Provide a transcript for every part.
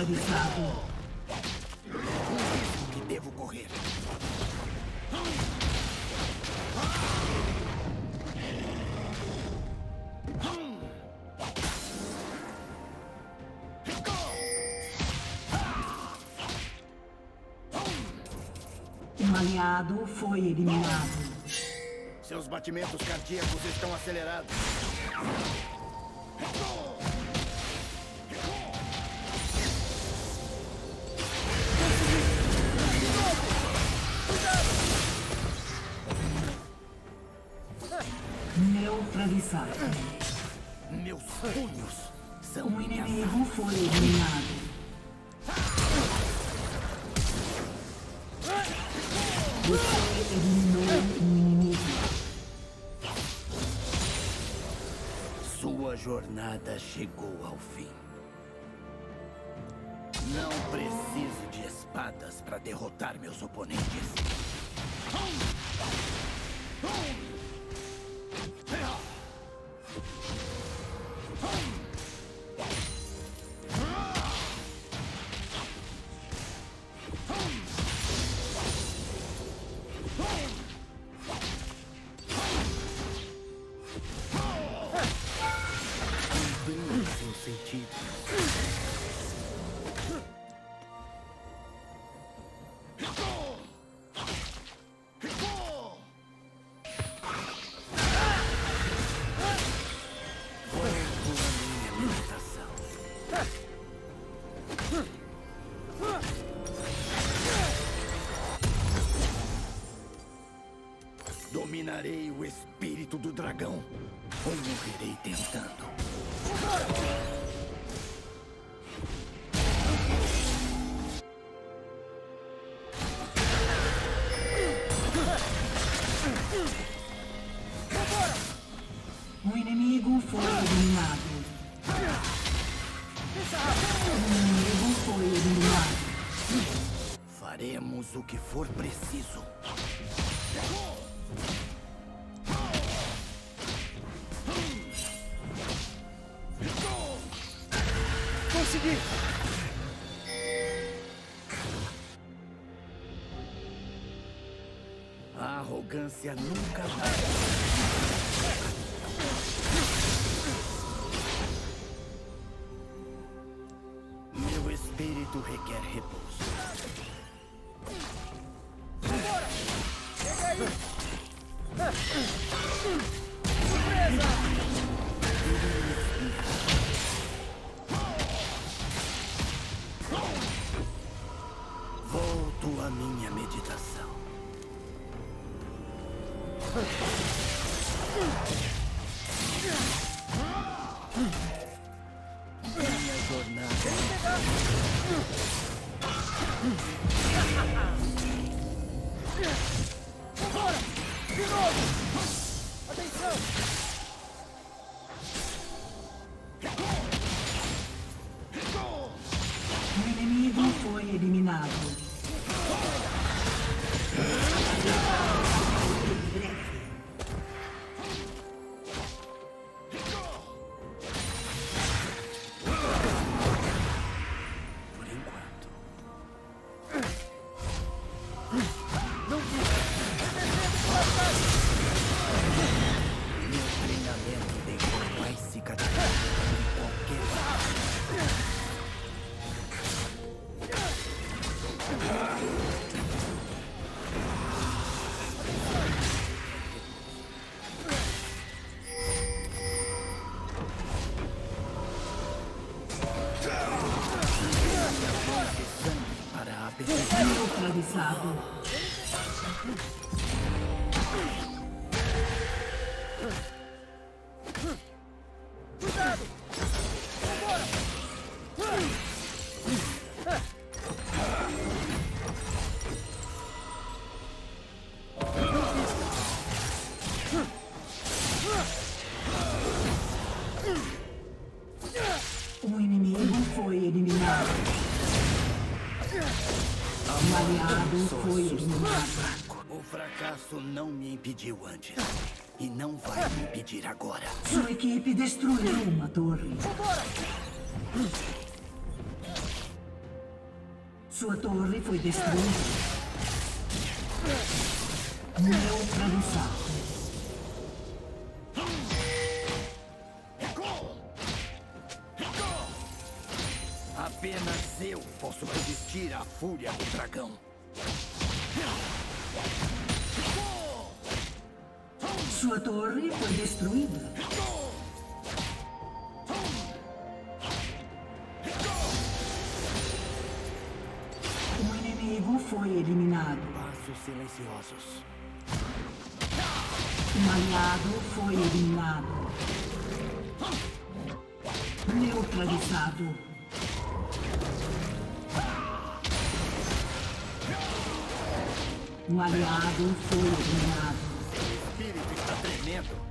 Neutralizado. Que devo correr. Um aliado foi eliminado. Seus batimentos cardíacos estão acelerados. Neutralizado. Meus punhos são Um minhas inimigo foi eliminado. Você eliminou um inimigo. Sua jornada chegou ao fim. Não preciso de espadas para derrotar meus oponentes. Seus sentidos. Dominarei o espírito do dragão. Ou morrerei tentando. Um inimigo foi eliminado. Um inimigo foi eliminado. Faremos o que for preciso. Consegui! A arrogância nunca dá. Meu espírito requer repouso. Vambora! Chega aí! Surpresa! Volto à minha meditação. Minha jornada. Vambora! De novo! Atenção! Um inimigo foi eliminado. Por enquanto. Meu treinamento deixou mais cicatrizado que qualquer. Para a Neutralizado. Cuidado! Vambora! Um inimigo foi eliminado. Um aliado foi eliminado. O fracasso não me impediu antes. E não vai me impedir agora. Sua equipe destruiu uma torre. Vambora! Sua torre foi destruída. Neutralizado. Apenas eu posso resistir à fúria do dragão. Sua torre foi destruída. O inimigo foi eliminado. Passos silenciosos. Um aliado foi eliminado. Neutralizado. Um aliado foi eliminado. O espírito está tremendo.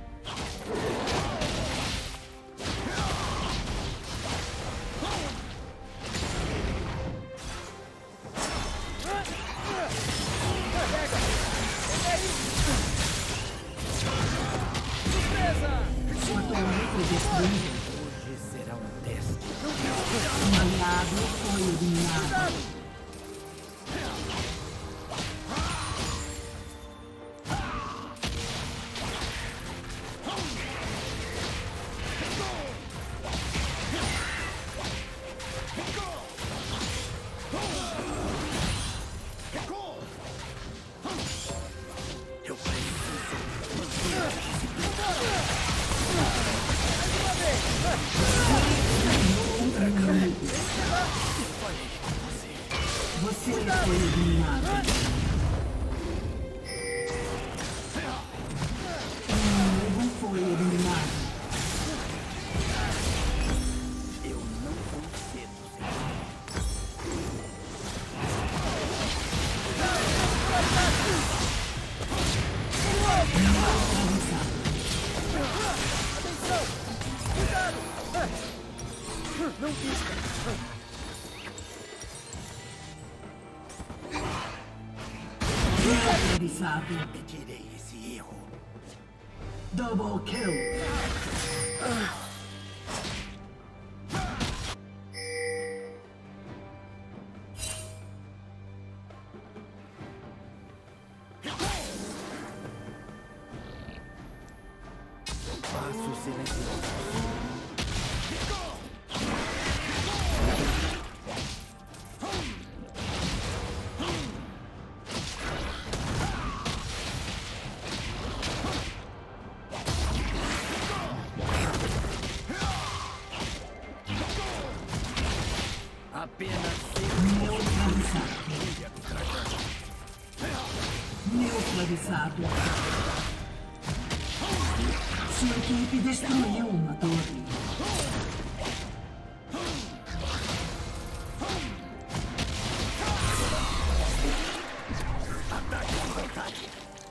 Sua torre foi destruída. Hoje será um teste. Um aliado foi eliminado. Eu preciso. Você foi eliminado. O inimigo foi eliminado. Eu não concedo, senhor. Atenção! Cuidado! Não pisca! Neutralizado. Repetirei esse erro. Double kill. Passos silenciosos. Apenas Neutralizado. fúria do dragão. Neutralizado. Sua equipe destruiu uma torre. Ataque à vontade.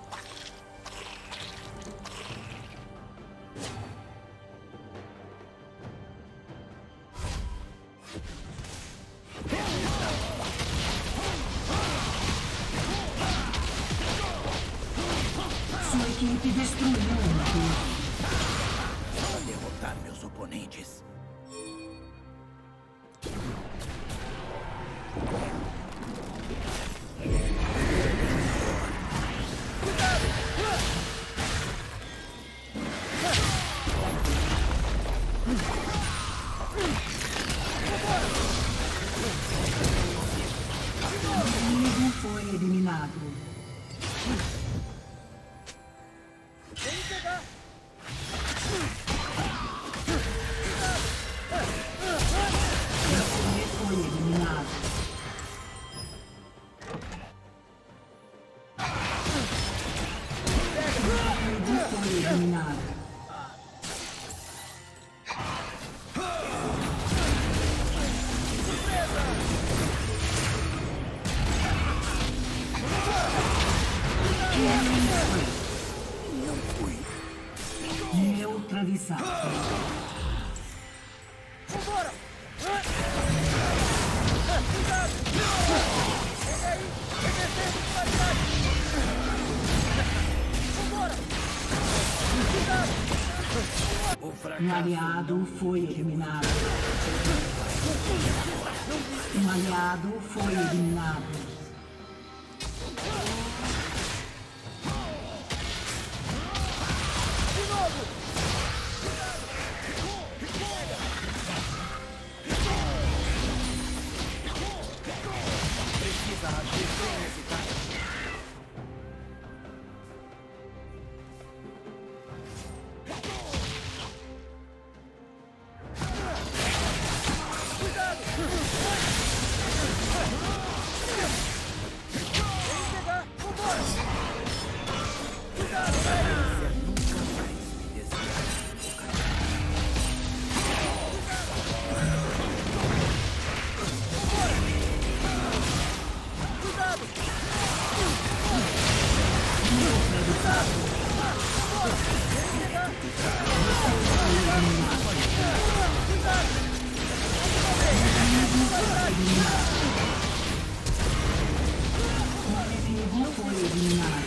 Sua equipe destruiu uma torre. Para derrotar meus oponentes. O inimigo foi eliminado. Vem me pegar! Você foi eliminado. O inimigo foi eliminado. Não fui. Neutralizado. Vambora! Cuidado! Pega aí! Revertendo de qualidade! Vambora! Cuidado! O Um fracasso aliado não foi eliminado. Um aliado foi eliminado. De novo! Precisa agir sem hesitar. Cuidado! Vem pegar! Vambora! Cuidado, velho! Você nunca mais me desviar. Cuidado! O inimigo foi eliminado.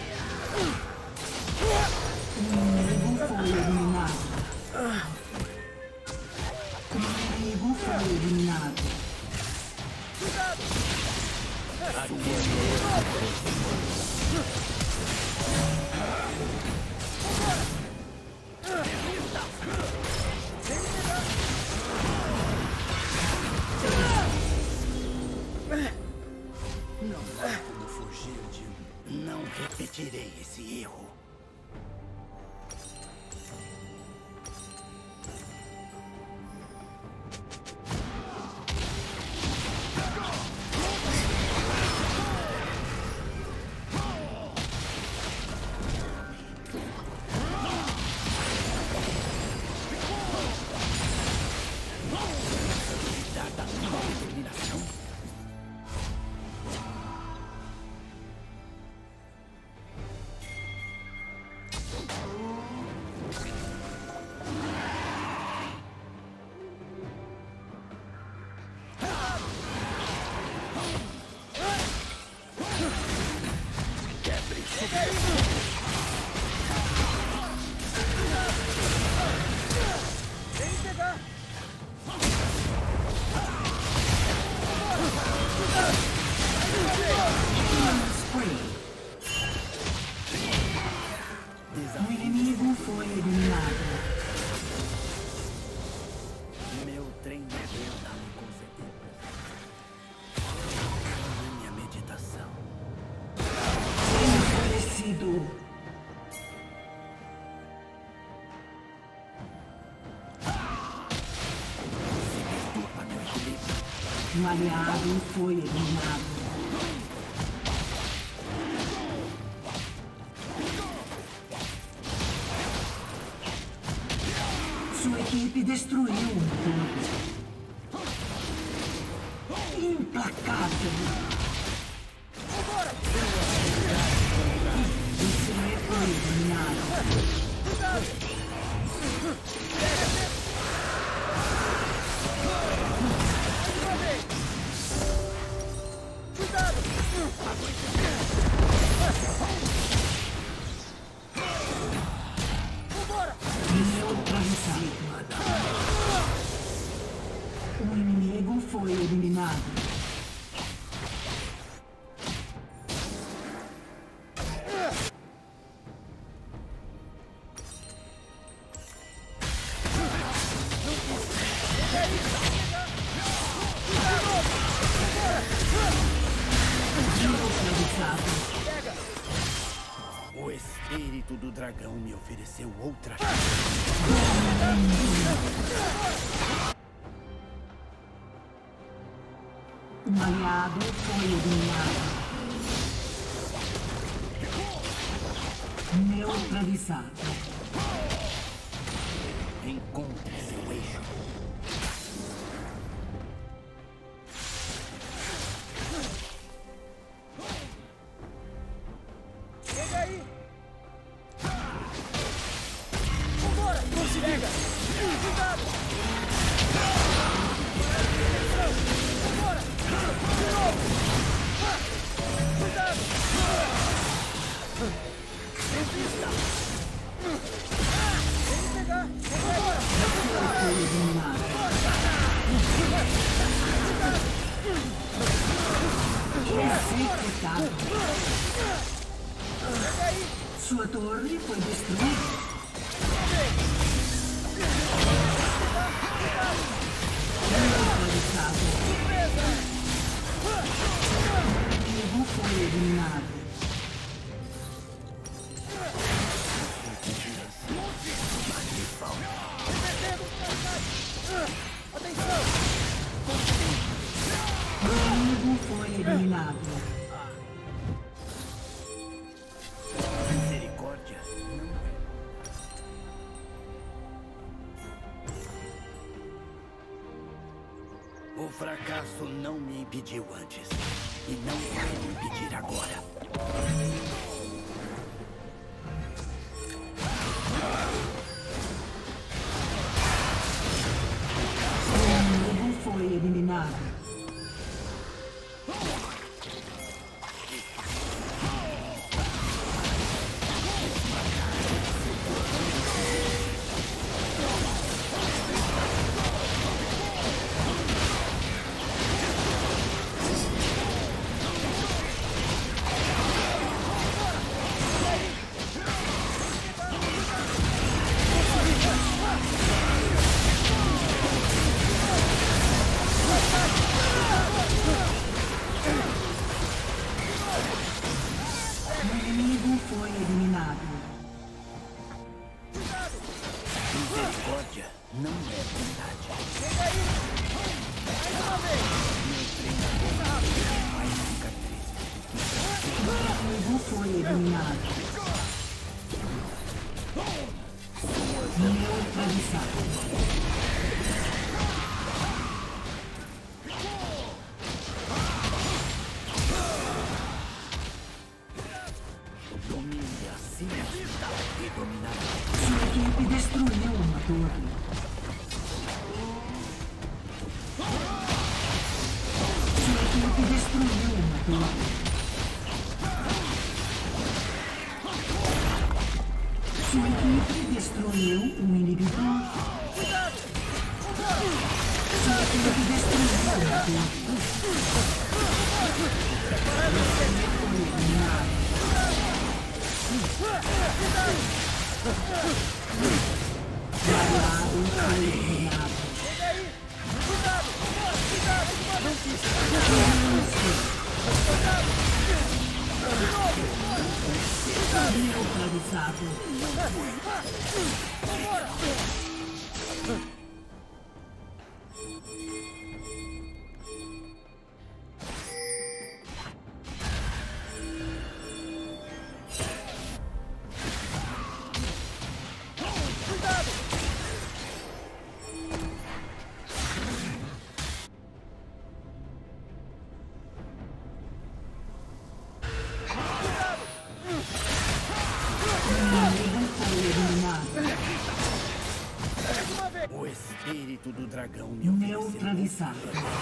O inimigo foi eliminado. O inimigo foi eliminado. Não há como fugir de um. Não repetirei esse erro. Cuidar da minha determinação. Vem pegar! Spree. O inimigo foi eliminado. Meu treinador tá me concedendo. Minha meditação. Enfurecido. Turma meu equilíbrio. Um aliado foi eliminado. Sua equipe destruiu um ponto. Implacável. Você foi eliminado. Uma vez! Cuidado! Vambora! Neutralizado. O inimigo foi eliminado. Neutralizado. O espírito do dragão me ofereceu outra. Um aliado foi eliminado. Neutralizado. Encontre seu eixo. Chega aí! Vambora! Pega! Cuidado! Vambora! De novo! Cuidado! Resista! Vem pegar! Agora! Foi eliminado. Cuidado! Executado. Sua torre foi destruída. Neutralizado. O inimigo foi eliminado. O inimigo foi eliminado. Misericórdia não é. O fracasso não me impediu antes. E não vai me impedir agora. O inimigo foi eliminado. Foi eliminado. Misericórdia não é verdade. Chega aí! Mais uma vez! Meu treinador vai ficar triste. O inimigo foi eliminado. Neutralizado. Domine assim e dominará. Sua equipe destruiu uma torre. Sua equipe destruiu uma torre. Sua equipe destruiu um inibidor. Sua equipe destruiu uma torre. Foi eliminado. Aliado foi eliminado. Chega aí! Cuidado! Cuidado! Não quis! Neutralizado. Vambora! O espírito do dragão me ofereceu. Neutralizado.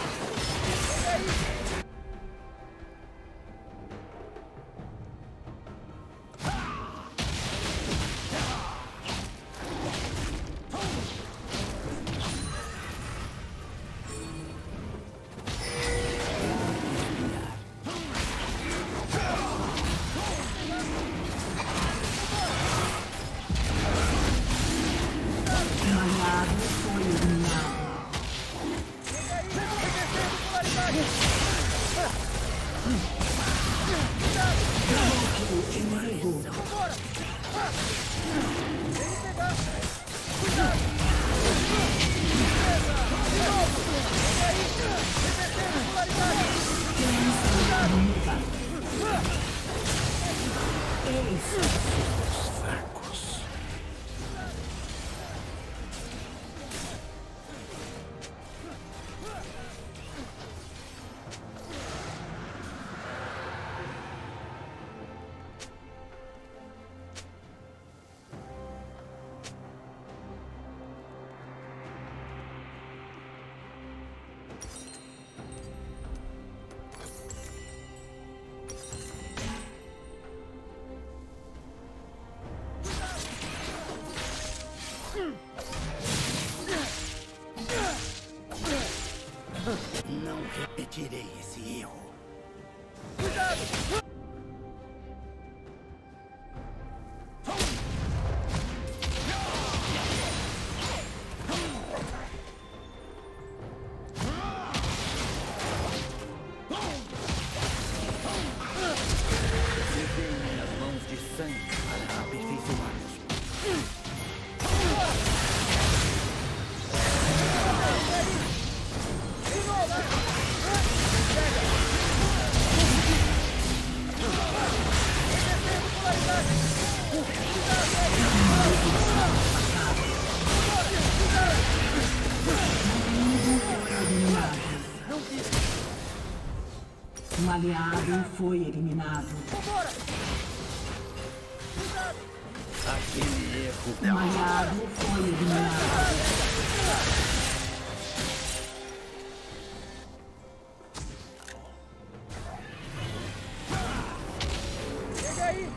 Aliado foi eliminado. Inimigo. Fracos. Não repetirei esse erro. aliado foi eliminado. Vambora! Cuidado! Aquele erro. Um aliado foi eliminado. Chega aí!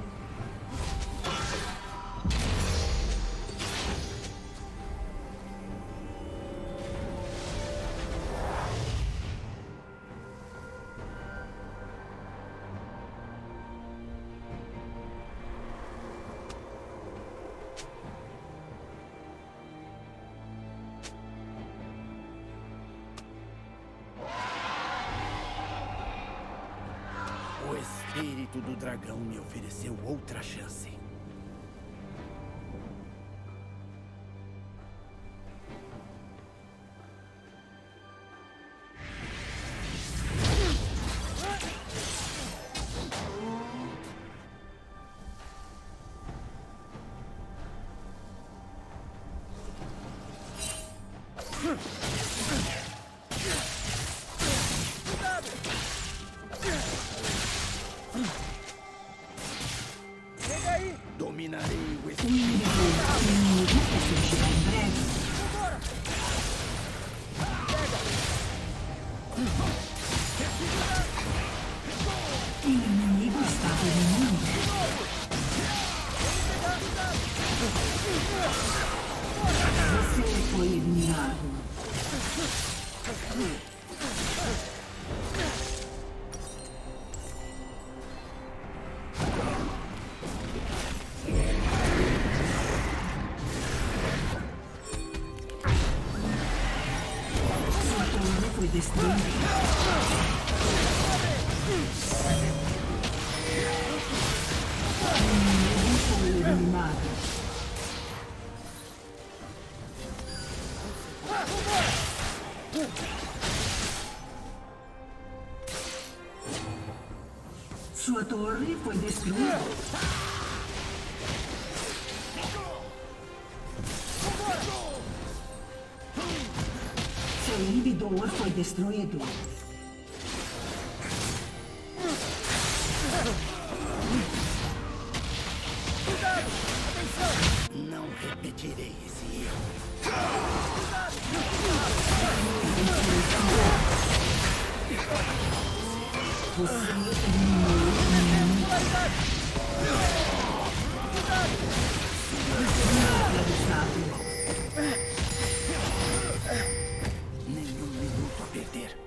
O espírito do dragão me ofereceu outra chance. Cuidado! Chega aí! Dominarei o O espírito. inimigo ressurgirá em breve. Vambora! Pega! O inimigo está dominando. Você foi eliminado. Sua torre foi destruída. O inimigo foi eliminado. Sua torre foi destruída. Seu inibidor foi destruído. Não repetirei esse erro. Você eliminou o inimigo. Neutralizado. Nenhum minuto a perder.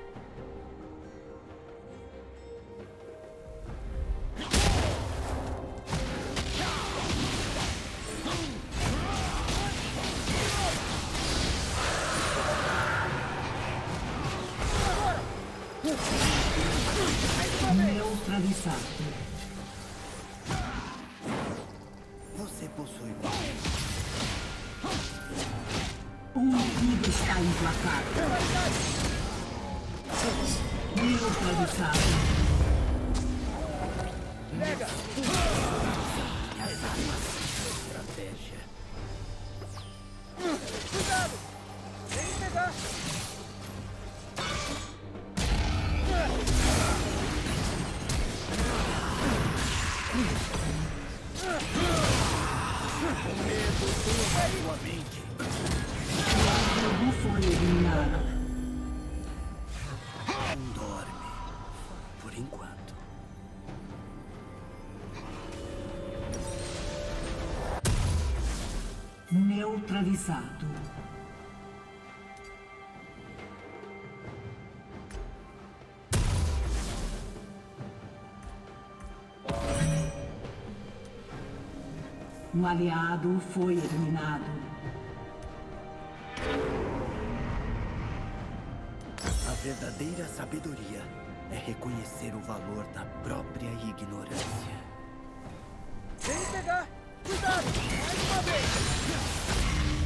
Neutralizado. Você possui O inimigo está implacável. Neutralizado. Pega! estratégia. Cuidado! Vem me pegar! Sua mente. O inimigo foi eliminado. Não dorme. Por enquanto. Neutralizado. Um aliado foi eliminado. A verdadeira sabedoria é reconhecer o valor da própria ignorância. Vem me pegar! Cuidado! Mais uma vez!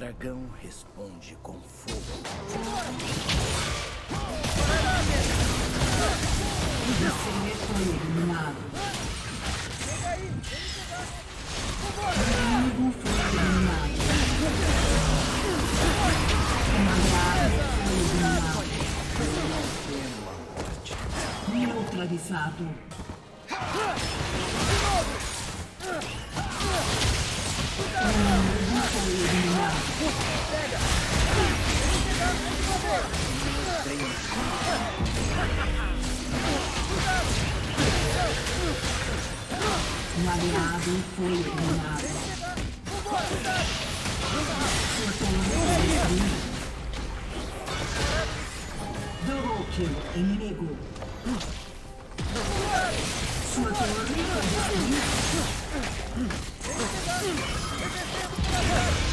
dragão responde com fogo. Você foi eliminado. Chega aí, vem pegar. Inimigo foi eliminado. Uma aliado foi eliminado. Neutralizado. Inimigo foi eliminado. Um aliado foi eliminado. Sua torre foi destruída. Double kill inimigo. Sua torre foi destruída.